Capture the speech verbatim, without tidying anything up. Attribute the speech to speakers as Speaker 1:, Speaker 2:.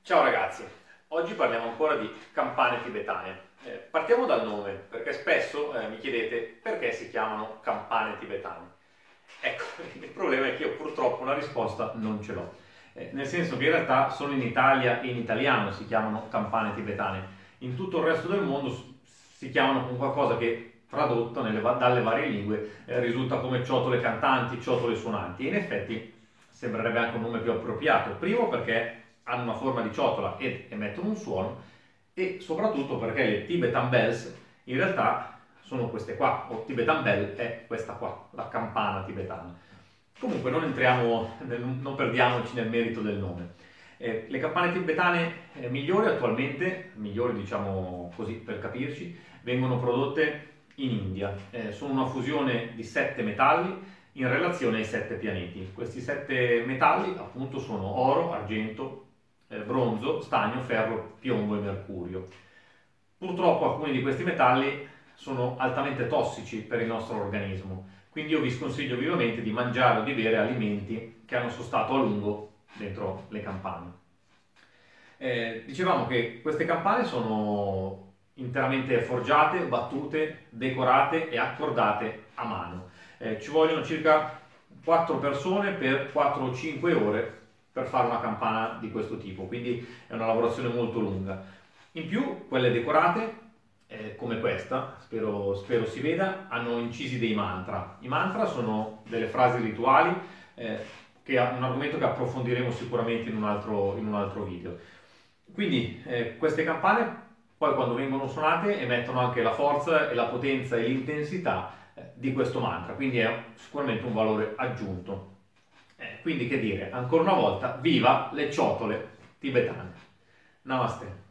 Speaker 1: Ciao ragazzi, oggi parliamo ancora di campane tibetane. Eh, partiamo dal nome, perché spesso eh, mi chiedete perché si chiamano campane tibetane. Ecco, il problema è che io purtroppo una risposta non ce l'ho. Eh, nel senso che in realtà solo in Italia e in italiano si chiamano campane tibetane. In tutto il resto del mondo s- si chiamano con qualcosa che tradotto nelle va- dalle varie lingue eh, risulta come ciotole cantanti, ciotole suonanti. E in effetti sembrerebbe anche un nome più appropriato. Primo perché hanno una forma di ciotola ed emettono un suono, e soprattutto perché le Tibetan Bells in realtà sono queste qua, o Tibetan Bell è questa qua, la campana tibetana. Comunque non entriamo, nel- non perdiamoci nel merito del nome. Eh, le campane tibetane eh, migliori attualmente, migliori diciamo così per capirci, vengono prodotte in India. Eh, sono una fusione di sette metalli in relazione ai sette pianeti. Questi sette metalli appunto sono oro, argento, eh, bronzo, stagno, ferro, piombo e mercurio. Purtroppo alcuni di questi metalli sono altamente tossici per il nostro organismo, quindi io vi sconsiglio vivamente di mangiare o di bere alimenti che hanno sostato a lungo dentro le campane. Eh, dicevamo che queste campane sono interamente forgiate, battute, decorate e accordate a mano. Eh, ci vogliono circa quattro persone per quattro o cinque ore per fare una campana di questo tipo, quindi è una lavorazione molto lunga. In più, quelle decorate, eh, come questa, spero, spero si veda, hanno incisi dei mantra. I mantra sono delle frasi rituali, eh, che è un argomento che approfondiremo sicuramente in un altro, in un altro video. Quindi eh, queste campane poi quando vengono suonate emettono anche la forza e la potenza e l'intensità eh, di questo mantra, quindi è sicuramente un valore aggiunto. Eh, quindi che dire, ancora una volta, viva le ciotole tibetane. Namaste.